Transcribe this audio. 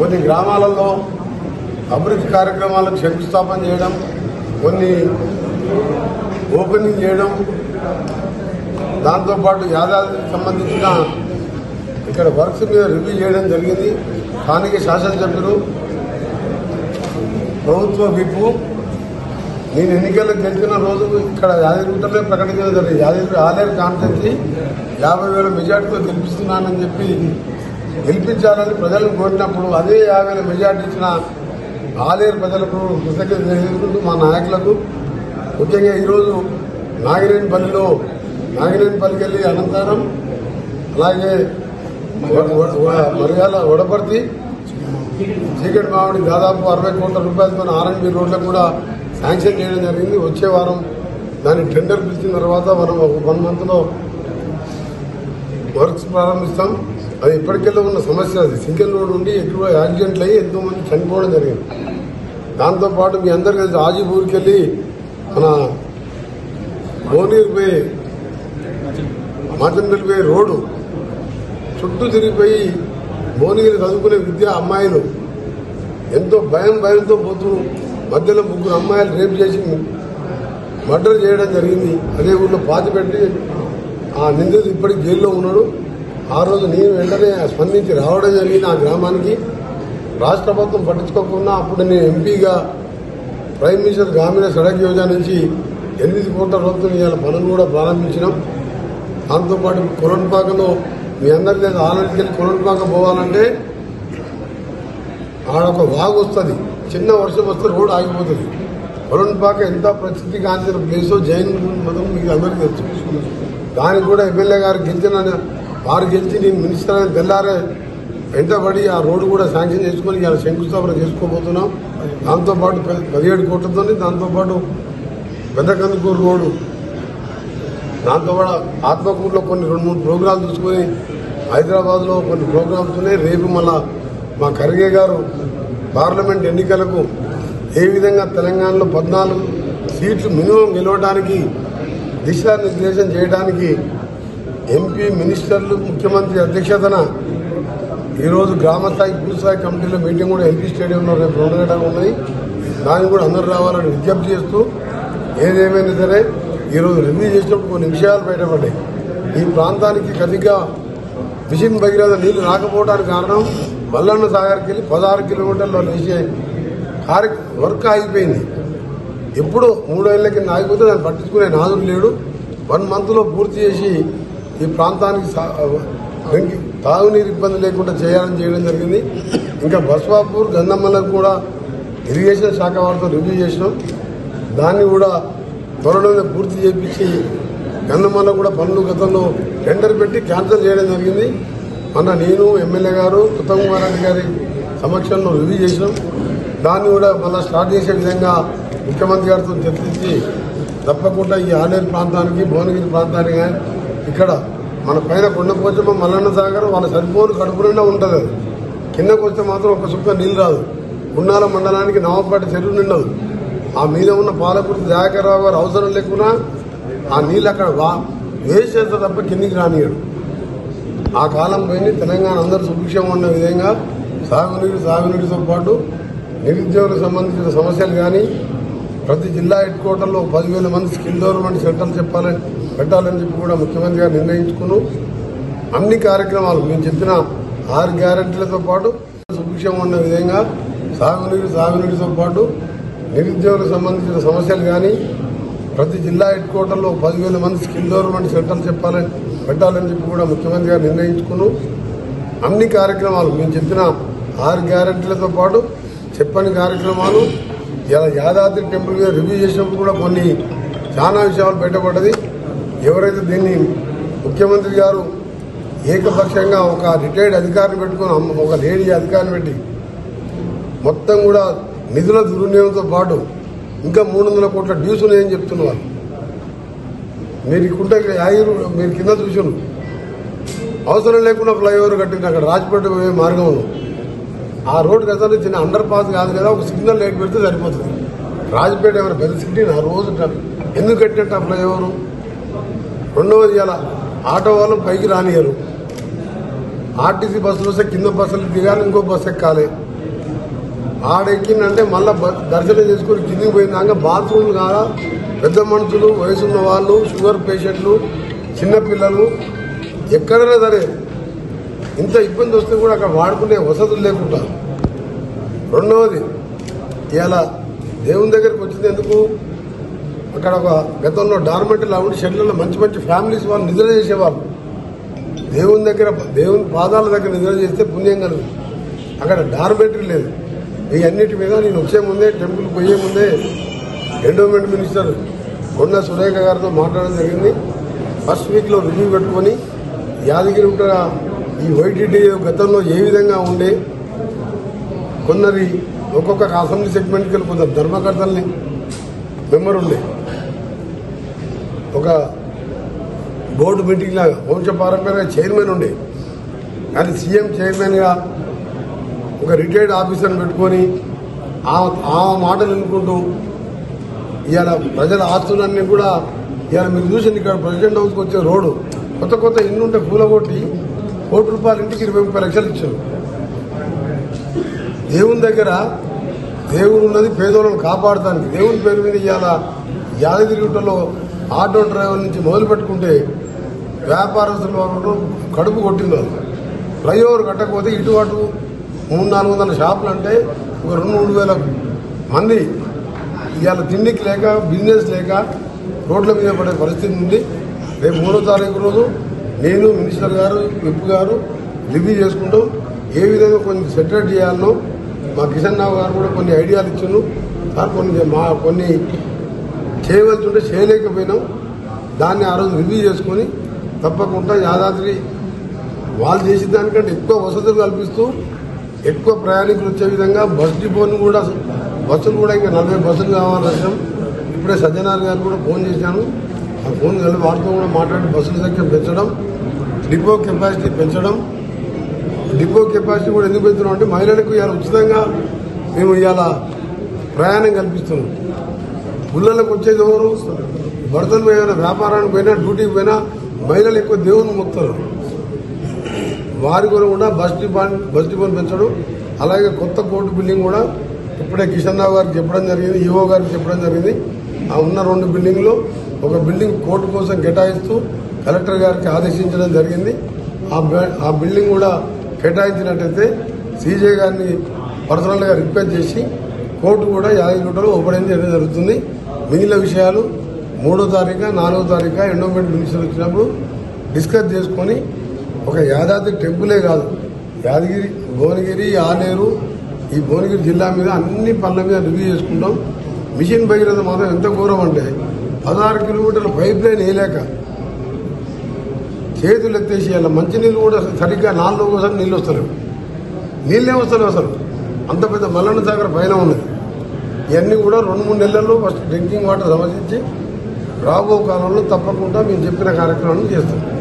కొన్ని గ్రామాలలో అభివృద్ధి కార్యక్రమాలకు శంకుస్థాపన చేయడం, కొన్ని ఓపెనింగ్ చేయడం, దాంతోపాటు యాదాద్రికి సంబంధించిన ఇక్కడ వర్క్స్ మీద రివ్యూ చేయడం జరిగింది. స్థానిక శాసనసభ్యులు, ప్రభుత్వ విప్పు నేను ఎన్నికల్లో గెలిచిన రోజు ఇక్కడ యాదగిరిగుట్టలో ప్రకటించడం జరిగింది. యాదగిరి ఆలేరు కాన్స్టిట్యున్సీ 50,000 మెజార్టీతో గెలిపిస్తున్నానని చెప్పి గెలిపించాలని ప్రజలను కోరినప్పుడు అదే 50,000 మెజార్టీ ఇచ్చిన ఆలేరు ప్రజలకు కృతజ్ఞతలు తెలియజేసుకుంటూ మా నాయకులకు, ముఖ్యంగా ఈరోజు నాగినేనిపల్లికి వెళ్ళి అనంతరం, అలాగే మరియాల వడపర్తి, చీకటి మామిడి దాదాపు 60 కోట్ల రూపాయలతో ఆర్ఎండ్బి రోడ్లకు కూడా శాంక్షన్ చేయడం జరిగింది. వచ్చే వారం దాన్ని టెండర్ పిలిచిన తర్వాత మనం 1 మంత్లో వర్క్స్ ప్రారంభిస్తాం. అది ఇప్పటికెళ్ళి ఉన్న సమస్య. అది సింగిల్ రోడ్ ఉండి ఎక్కువ యాక్సిడెంట్లు అయ్యి ఎంతో మంది చనిపోవడం జరిగింది. దాంతోపాటు మీ అందరికీ తెలిసి ఆజీపూర్కి వెళ్ళి మన భువనగిరి పోయి మాచంపల్లి పోయి రోడ్డు చుట్టూ తిరిగిపోయి భువనగిరి చదువుకునే అమ్మాయిలు ఎంతో భయంతో పోతూ మధ్యలో 3 అమ్మాయిలు రేపు చేసి మర్డర్ చేయడం జరిగింది. అదే ఊళ్ళో పాతిపెట్టి ఆ నిందితుడు ఇప్పటికి జైల్లో ఉన్నాడు. ఆ రోజు నేను వెంటనే స్పందించి రావడం జరిగింది ఆ గ్రామానికి. రాష్ట్ర ప్రభుత్వం పట్టించుకోకుండా అప్పుడు నేను ఎంపీగా ప్రైమ్ మినిస్టర్ గ్రామీణ సడక్ యోజన నుంచి 8 కోట్ల రూపాయలు ఇవాళ పనులు కూడా ప్రారంభించినాం. దాంతోపాటు కొలంపాకలో మీ అందరికీ ఆలోచించి వెళ్ళి కొలంపాక పోవాలంటే ఆడొక వాగు వస్తుంది, చిన్న వర్షం వస్తే రోడ్డు ఆగిపోతుంది. కొలంపాక ఎంత ప్రసిద్ధి కాంచిన ప్లేసో జైన్ మతం మీకు అందరికీ తెలుసు. దానికి కూడా ఎమ్మెల్యే గారు వారు గెలిచి నేను మినిస్టర్ అని తెల్లారే వెంటబడి ఆ రోడ్డు కూడా శాంక్షన్ చేసుకుని ఇలా శంకుస్థాపన చేసుకోబోతున్నాం. దాంతోపాటు 17 కోట్లతో, దాంతోపాటు పెద్దకందుకూరు రోడ్డు, దాంతోపాటు ఆత్మకూరులో కొన్ని 2-3 ప్రోగ్రాంలు చూసుకుని హైదరాబాద్లో కొన్ని ప్రోగ్రామ్స్ ఉన్నాయి. రేపు మళ్ళా మా ఖర్గే గారు పార్లమెంట్ ఎన్నికలకు ఏ విధంగా తెలంగాణలో 14 సీట్లు మినిమం గెలవడానికి దిశానిర్దేశం చేయడానికి ఎంపీ, మినిస్టర్లు, ముఖ్యమంత్రి అధ్యక్షతన ఈరోజు గ్రామస్థాయి, భూస్థాయి కమిటీలో మీటింగ్ కూడా ఎల్పీ స్టేడియంలో రేపు 2 గంటలు ఉన్నాయి. దానికి కూడా అందరూ రావాలని విజ్ఞప్తి చేస్తూ, ఏదేమైనా సరే ఈరోజు రివ్యూ చేసినప్పుడు కొన్ని విషయాలు బయటపడ్డాయి. ఈ ప్రాంతానికి కదిగా మిషన్ భగీరథ నీళ్లు రాకపోవడానికి కారణం మల్లన్న సాగర్కి వెళ్ళి 16 కిలోమీటర్లో వేసే వర్క్ ఆగిపోయింది. ఎప్పుడు 3 ఏళ్ల కింద ఆగిపోతే దాన్ని పట్టించుకునే నాదుడు లేడు. 1 మంత్లో పూర్తి చేసి ఈ ప్రాంతానికి తాగునీరు ఇబ్బంది లేకుండా చేయడం జరిగింది. ఇంకా బస్వాపూర్, గంధమ్మలకు కూడా ఇరిగేషన్ శాఖ వారితో రివ్యూ చేసినాం. దాన్ని కూడా త్వరలోనే పూర్తి చేయించి గంధమల్ల కూడా పనులు గతంలో టెండర్ పెట్టి క్యాన్సిల్ చేయడం జరిగింది. మొన్న నేను, ఎమ్మెల్యే గారు, ఉత్తమ్ కుమార్ రెడ్డి గారి సమక్షంలో రివ్యూ చేసినాం. దాన్ని కూడా మళ్ళీ స్టార్ట్ చేసే విధంగా ముఖ్యమంత్రి గారితో చర్చించి తప్పకుండా ఈ ఆలేరు ప్రాంతానికి, భువనగిరి ప్రాంతానికి కానీ ఇక్కడ మన పైన కొండపోచమ్మ, మల్లన్న సాగర్ వాళ్ళ సరిపోరు కడుపు నిండా ఉంటుంది. అది కిందకు వస్తే మాత్రం ఒక చుక్క నీళ్ళు రాదు. గున్నాల మండలానికి నవాపేట చెరువు నిండదు. ఆ మీద ఉన్న పాలకుర్తి దయాకర్రావు గారు అవసరం లేకున్నా ఆ నీళ్ళు అక్కడ వేస్ట్ చేస్తే తప్ప కిందికి రానియడు. ఆ కాలం పోయింది. తెలంగాణ అందరూ సుభిక్షంగా ఉన్న విధంగా సాగునీటితో పాటు నిరుద్యోగులకు సంబంధించిన సమస్యలు కానీ, ప్రతి జిల్లా హెడ్ క్వార్టర్లో 10,000 మంది స్కిల్ డెవలప్మెంట్ సెంటర్లు పెట్టాలని చెప్పి కూడా ముఖ్యమంత్రి గారు నిర్ణయించుకుని అన్ని కార్యక్రమాలు మేము చెప్పిన 6 గ్యారెంటీలతో పాటు సుభిక్షంగా ఉన్న విధంగా సాగునీటితో పాటు నిరుద్యోగులకు సంబంధించిన సమస్యలు కానీ, ప్రతి జిల్లా హెడ్ క్వార్టర్లో 10,000 మంది స్కిల్ డెవలప్మెంట్ సెంటర్లు పెట్టాలని చెప్పి కూడా ముఖ్యమంత్రి గారు నిర్ణయించుకుని అన్ని కార్యక్రమాలు మేము చెప్పిన 6 గ్యారెంటీలతో పాటు చెప్పని కార్యక్రమాలు ఇలా యాదాద్రి టెంపుల్ మీద రివ్యూ చేసినప్పుడు కూడా కొన్ని చాలా విషయాలు బయటపడ్డది. ఎవరైతే దీన్ని ముఖ్యమంత్రి గారు ఏకపక్షంగా ఒక రిటైర్డ్ అధికారిని పెట్టుకుని, ఒక లేడీ అధికారిని పెట్టి మొత్తం కూడా నిధుల దుర్వినియోగంతో పాటు ఇంకా 300 కోట్ల డ్యూస్ ఉన్నాయని చెప్తున్నారు. మీరు ఇకుంటే మీరు కింద చూసారు, అవసరం లేకుండా ఫ్లైఓవర్ కట్టింది అక్కడ రాజపేట పోయే మార్గంలో. ఆ రోడ్డు కదా చిన్న అండర్ పాస్ కాదు కదా, ఒక సిగ్నల్ లైట్ పెడితే సరిపోతుంది. రాజపేట ఏమైనా పెద్ద సిటీ ఆ రోజు ఎందుకు కట్టినట్టు ఆ ఫ్లైఓవరు? రెండవది ఇలా ఆటో వాళ్ళు పైకి రానియరు. ఆర్టీసీ బస్సులు వస్తే కింద బస్సులు దిగాలి, ఇంకో బస్సు ఎక్కాలి. ఆడెక్కిందంటే మళ్ళీ దర్శనం చేసుకుని కిందికి పోయిందాక బాత్రూమ్లు కాదా పెద్ద మనుషులు వయసున్న వాళ్ళు షుగర్ పేషెంట్లు చిన్నపిల్లలు ఎక్కడైనా సరే ఇంత ఇబ్బంది వస్తే కూడా అక్కడ వాడుకునే వసతులు లేకుండా. రెండవది ఇవాళ దేవుని దగ్గరికి వచ్చింది ఎందుకు, అక్కడ ఒక గతంలో డార్మెంటరీలో ఉండి షెడ్లలో మంచి మంచి ఫ్యామిలీస్ వాళ్ళు నిద్ర చేసేవాళ్ళు. దేవుని దగ్గర దేవుని పాదాల దగ్గర నిద్ర చేస్తే పుణ్యం కలదు. అక్కడ డార్మెంటరీ లేదు. ఈ అన్నిటి మీద నేను వచ్చే ముందే టెంపుల్ పోయే ముందే ఎండోమెంట్ మినిస్టర్ కొండ సురేఖ గారితో మాట్లాడడం జరిగింది. ఫస్ట్ వీక్లో రివ్యూ పెట్టుకొని యాదగిరి ఈ వైటీటీ గతంలో ఏ విధంగా ఉండే కొందరి ఒక్కొక్క అసెంబ్లీ సెగ్మెంట్కి వెళ్ళి కొందరు ధర్మకర్తల్ని మెంబర్ ఉండే ఒక బోర్డు మీటింగ్ లాగా వంశపారంపర్యంగా చైర్మన్ ఉండే, కానీ సీఎం చైర్మన్గా ఒక రిటైర్డ్ ఆఫీసర్ని పెట్టుకొని ఆ మాటలు వినుకుంటూ ఇవాళ ప్రజల ఆస్తులన్నీ కూడా ఇవాళ మీరు చూసింది ఇక్కడ ప్రెసిడెంట్ హౌస్కి వచ్చే రోడ్డు కొత్త కొత్త ఇల్లు ఉంటే కూలగొట్టి ₹1,00,00,000 ఇంటికి 20-30 లక్షలు ఇచ్చారు. దేవుని దగ్గర దేవుడు ఉన్నది పేదోళ్ళని కాపాడటానికి. దేవుని పేరు మీద ఇవాళ యాదగిరిగుట్టలో ఆటో డ్రైవర్ నుంచి మొదలు పెట్టుకుంటే వ్యాపారస్తులు కడుపు కొట్టింది. ఫ్లైఓవర్ కట్టకపోతే ఇటు అటు 300-400 షాపులు అంటే ఒక 2-3 వేల మంది ఇవాళ తిండికి లేక బిజినెస్ లేక రోడ్ల మీద పడే పరిస్థితి ఉంది. రేపు 3వ తారీఖు రోజు నేను మినిస్టర్ గారు విప్ గారు రివ్యూ చేసుకుంటాం. ఏ విధంగా కొన్ని సెటరేట్ చేయాలనో మా కిషన్ రావు గారు కూడా కొన్ని ఐడియాలు ఇచ్చాను. సార్ కొన్ని చేయవలసి ఉంటే చేయలేకపోయినాం. దాన్ని ఆ రోజు రివ్యూ చేసుకొని తప్పకుండా యాదాద్రి వాళ్ళు చేసిన దానికంటే ఎక్కువ వసతులు కల్పిస్తూ ఎక్కువ ప్రయాణికులు వచ్చే విధంగా బస్ డిపోను కూడా బస్సులు కూడా ఇంకా 40 బస్సులు కావాలని వచ్చాం. ఇప్పుడే సజ్జనార్ గారు కూడా ఫోన్ చేశాను. ఆ ఫోన్ కలిసి వారితో కూడా మాట్లాడి బస్సుల సంఖ్య పెంచడం, డిపో కెపాసిటీ పెంచడం. డిపో కెపాసిటీ కూడా ఎందుకు పెంచుతున్నాం అంటే మహిళలకు ఇవాళ ఉచితంగా మేము ఇవాళ ప్రయాణం కల్పిస్తున్నాం. గుళ్ళలకు వచ్చేది ఎవరు, భర్తలు ఏమైనా వ్యాపారానికి పోయినా డ్యూటీకి పోయినా మహిళలు ఎక్కువ దేవుని మొక్కుతారు. వారి కూడా బస్ డిపోని పెంచడం. అలాగే కొత్త కోర్టు బిల్డింగ్ కూడా ఇప్పుడే కిషన్ రావు గారికి చెప్పడం జరిగింది, ఈఓ గారికి చెప్పడం జరిగింది. ఆ ఉన్న 2 బిల్డింగ్లో ఒక బిల్డింగ్ కోర్టు కోసం కేటాయిస్తూ కలెక్టర్ గారికి ఆదేశించడం జరిగింది. ఆ బిల్డింగ్ కూడా కేటాయించినట్టయితే సీజే గారిని పర్సనల్గా రిక్వెస్ట్ చేసి కోర్టు కూడా యాదగిరిగుట్టలో ఓపెన్ చేయడం జరుగుతుంది. మిగిలిన విషయాలు 3వ తారీఖు 4వ తారీఖు ఎండోమెంట్ మినిస్టర్ వచ్చినప్పుడు డిస్కస్ చేసుకొని ఒక యాదాద్రి టెంపులే కాదు యాదగిరి, భువనగిరి, ఆలేరు, ఈ భువనగిరి జిల్లా మీద అన్ని పనుల మీద రివ్యూ చేసుకుంటాం. మిషన్ భగీరథ మాత్రం ఎంత ఘోరం అంటే 16 కిలోమీటర్ల పైప్ లైన్ వేయలేక చేతులు ఎత్తేసి అలా మంచినీళ్ళు కూడా సరిగ్గా 4 రోజులు నీళ్ళు వస్తలేవు. నీళ్ళే వస్తలేవు అసలు. అంత పెద్ద మల్లన్న సాగర్ పైన ఉన్నది. ఇవన్నీ కూడా 2-3 నెలల్లో ఫస్ట్ డ్రింకింగ్ వాటర్ సమస్య రాబో కాలంలో తప్పకుండా మేము చెప్పిన కార్యక్రమాలను చేస్తాం.